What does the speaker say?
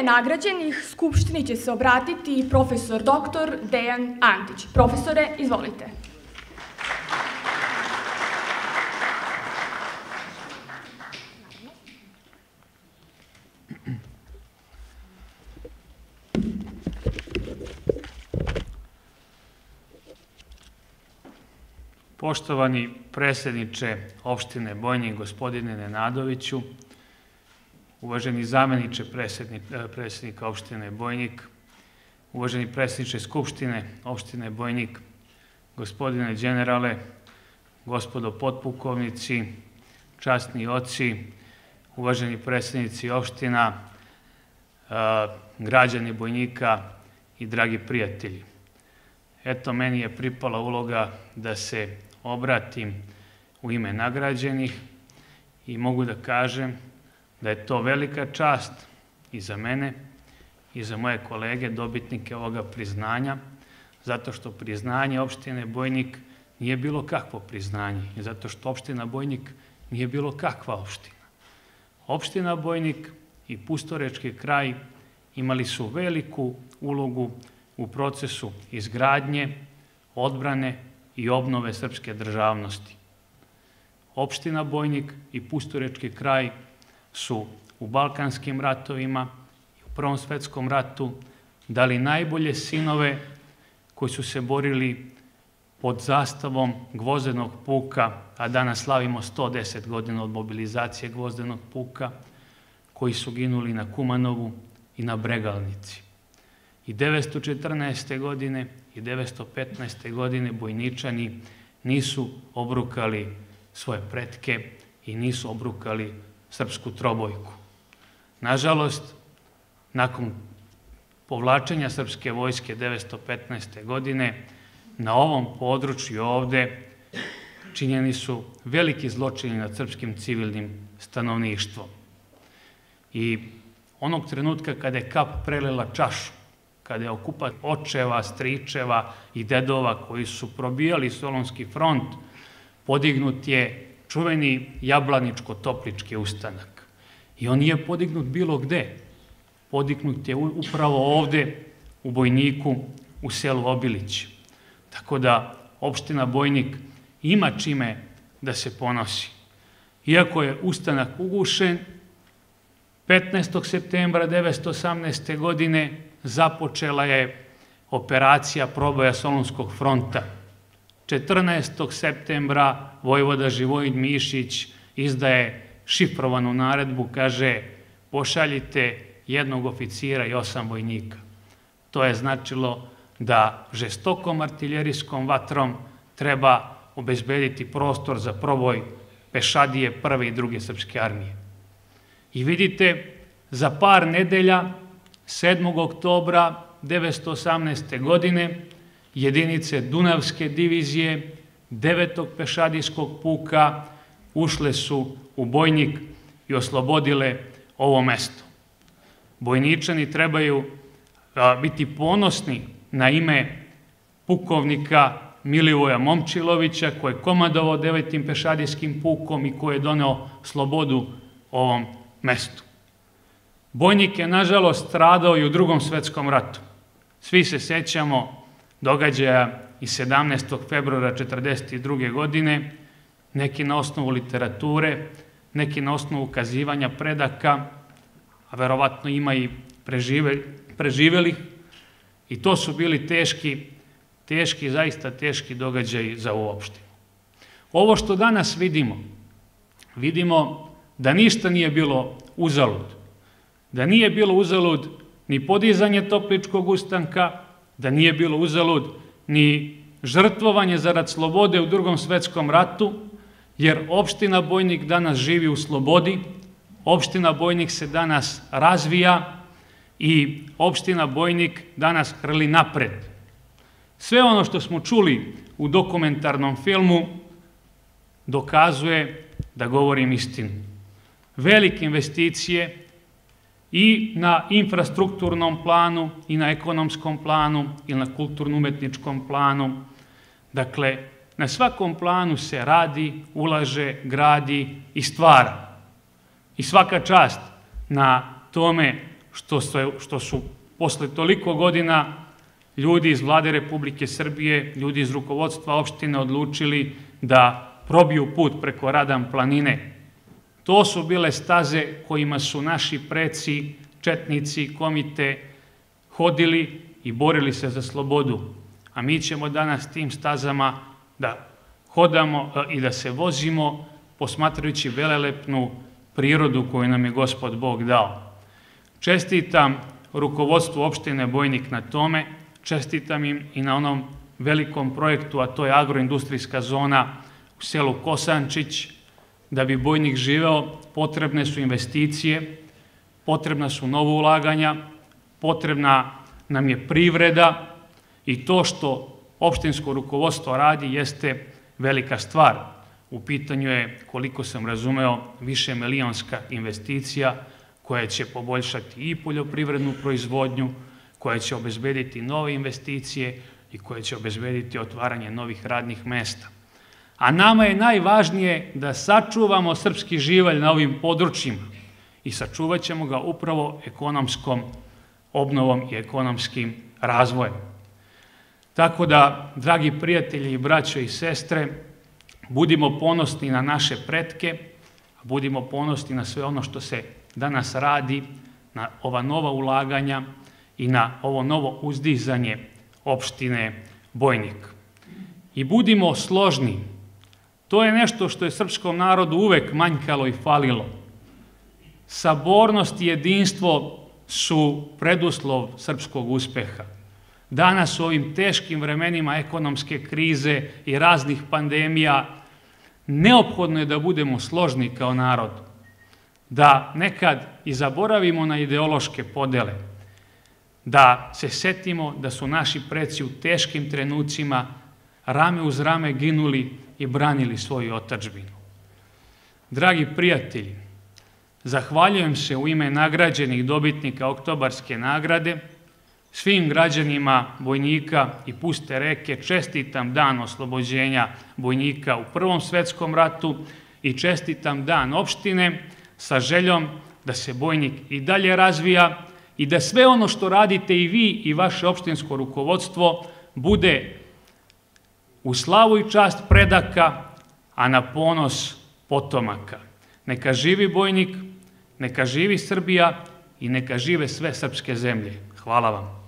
ime nagrađenih Skupštini će se obratiti profesor dr. Dejan Antić. Profesore, izvolite. Poštovani predsjedniče opštine Bojnik, gospodine Nenadoviću, uvaženi zamjeniče predsjednika opštine Bojnik, uvaženi predsjedniče Skupštine opštine Bojnik, gospodine generale, gospodo potpukovnici, časni oci, uvaženi predsjednici opština, građani Bojnika i dragi prijatelji. Eto, meni je pripala uloga da se obratim u ime nagrađenih i mogu da kažem da je to velika čast i za mene i za moje kolege, dobitnike ovoga priznanja, zato što priznanje opštine Bojnik nije bilo kakvo priznanje i zato što opština Bojnik nije bilo kakva opština. Opština Bojnik i Pustorečki kraj imali su veliku ulogu u procesu izgradnje, odbrane i obnove srpske državnosti. Opština Bojnik i Pustorečki kraj su u Balkanskim ratovima i u Prvom svetskom ratu dali najbolje sinove koji su se borili pod zastavom Gvozdenog puka, a danas slavimo 110 godina od mobilizacije Gvozdenog puka, koji su ginuli na Kumanovu i na Bregalnici. I 914. godine i 915. godine Bojničani nisu obrukali svoje pretke i nisu obrukali srpsku trobojku. Nažalost, nakon povlačenja srpske vojske 915. godine, na ovom području ovde činjeni su veliki zločini nad srpskim civilnim stanovništvom. I onog trenutka kada je kap prelila čašu, kada je okupat očeva, stričeva i dedova koji su probijali Solunski front, podignut je čuveni Jablaničko-Toplički ustanak. I on nije podignut bilo gde. Podignut je upravo ovde u Bojniku, u selu Obilić. Tako da opština Bojnik ima čime da se ponosi. Iako je ustanak ugušen, 15. septembra 1918. godine započela je operacija proboja Solunskog fronta. 14. septembra vojvoda Živojin Mišić izdaje šifrovanu naredbu, kaže pošaljite jednog oficira i 8 vojnika. To je značilo da žestokom artiljerijskom vatrom treba obezbediti prostor za proboj pešadije prve i druge srpske armije. I vidite, za par nedelja, 7. oktobra 1918. godine, jedinice Dunavske divizije 9. pešadijskog puka ušle su u Bojnik i oslobodile ovo mesto. Bojničani trebaju biti ponosni na ime pukovnika Milivoja Momčilovića, koji je komandovao 9. pešadijskim pukom i koji je doneo slobodu ovom mestu. Bojnik je, nažalost, stradao i u Drugom svetskom ratu. Svi se sećamo događaja iz 17. februara 1942. godine, neki na osnovu literature, neki na osnovu ukazivanja predaka, a verovatno ima i preživelih, i to su bili teški, zaista teški događaji za ovu opštinu. Ovo što danas vidimo da ništa nije bilo uzalud. Da nije bilo uzalud ni podizanje Topličkog ustanka, da nije bilo uzalud ni žrtvovanje zarad slobode u Drugom svetskom ratu, jer opština Bojnik danas živi u slobodi, opština Bojnik se danas razvija i opština Bojnik danas hrli napred. Sve ono što smo čuli u dokumentarnom filmu dokazuje da govorim istinu. Velike investicije i na infrastrukturnom planu, i na ekonomskom planu, i na kulturno-umetničkom planu. Dakle, na svakom planu se radi, ulaže, gradi i stvara. I svaka čast na tome što su posle toliko godina ljudi iz Vlade Republike Srbije, ljudi iz rukovodstva opštine odlučili da probiju put preko Radan planine. To su bile staze kojima su naši preci, četnici, komite hodili i borili se za slobodu. A mi ćemo danas tim stazama da hodamo i da se vozimo posmatrajući velelepnu prirodu koju nam je Gospod Bog dao. Čestitam rukovodstvu opštine Bojnik na tome, čestitam im i na onom velikom projektu, a to je agroindustrijska zona u selu Kosančić. Da bi Bojnik živeo, potrebne su investicije, potrebna su nova ulaganja, potrebna nam je privreda i to što opštinsko rukovodstvo radi jeste velika stvar. U pitanju je, koliko sam razumeo, višemilionska investicija koja će poboljšati i poljoprivrednu proizvodnju, koja će obezbediti nove investicije i koja će obezbediti otvaranje novih radnih mesta. A nama je najvažnije da sačuvamo srpski živalj na ovim područjima i sačuvat ćemo ga upravo ekonomskom obnovom i ekonomskim razvojem. Tako da, dragi prijatelji i braćo i sestre, budimo ponosni na naše pretke, budimo ponosni na sve ono što se danas radi, na ova nova ulaganja i na ovo novo uzdizanje opštine Bojnik. I budimo složni. To je nešto što je srpskom narodu uvek manjkalo i falilo. Sabornost i jedinstvo su preduslov srpskog uspeha. Danas u ovim teškim vremenima ekonomske krize i raznih pandemija neophodno je da budemo složni kao narod, da nekad i zaboravimo na ideološke podele, da se setimo da su naši preci u teškim trenucima rame uz rame ginuli i branili svoju otadžbinu. Dragi prijatelji, zahvaljujem se u ime nagrađenih dobitnika Oktobarske nagrade, svim građanima Bojnika i Puste Reke čestitam dan oslobođenja Bojnika u Prvom svetskom ratu i čestitam dan opštine sa željom da se Bojnik i dalje razvija i da sve ono što radite i vi i vaše opštinsko rukovodstvo bude u slavu i čast predaka, a na ponos potomaka. Neka živi Bojnik, neka živi Srbija i neka žive sve srpske zemlje. Hvala vam.